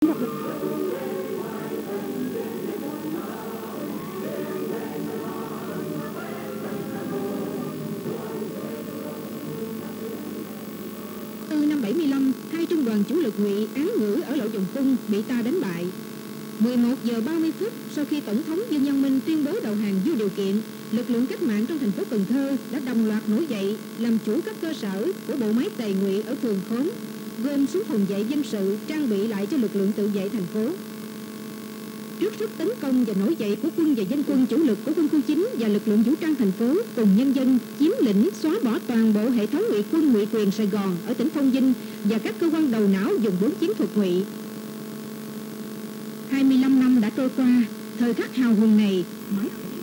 Năm 75, hai trung đoàn chủ lực Ngụy Án Ngữ ở Lộ Vòng Cung bị ta đánh bại. 11 giờ 30 phút sau khi Tổng thống Dương Văn Minh tuyên bố đầu hàng vô điều kiện, lực lượng cách mạng trong thành phố Cần Thơ đã đồng loạt nổi dậy làm chủ các cơ sở của bộ máy tề Ngụy ở phường Khóm, gom xuống phòng vệ dân sự trang bị lại cho lực lượng tự vệ thành phố. Trước sức tấn công và nổi dậy của quân và dân quân chủ lực của quân khu 9 và lực lượng vũ trang thành phố cùng nhân dân chiếm lĩnh xóa bỏ toàn bộ hệ thống ngụy quân ngụy quyền Sài Gòn ở tỉnh Phong Vinh và các cơ quan đầu não dùng 4 chiến thuật ngụy. 25 năm đã trôi qua, thời khắc hào hùng này mãi